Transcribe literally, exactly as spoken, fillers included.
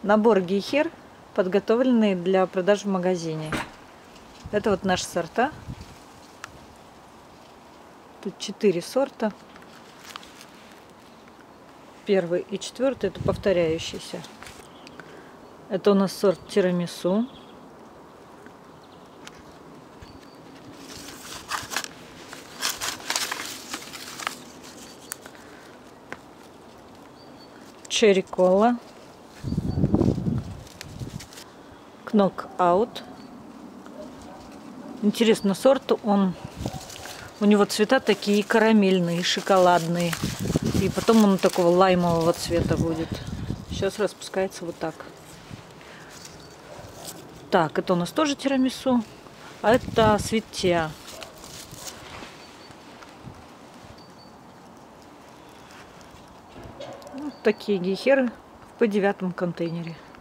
Набор гейхер, подготовленный для продажи в магазине. Это вот наши сорта. Тут четыре сорта. Первый и четвертый это повторяющиеся. Это у нас сорт тирамису. Черри кола. Knockout. Интересно, сорт, он, у него цвета такие карамельные, шоколадные. И потом он такого лаймового цвета будет. Сейчас распускается вот так. Так, это у нас тоже тирамису. А это свитеа. Вот такие гейхеры в пэ девятом контейнере.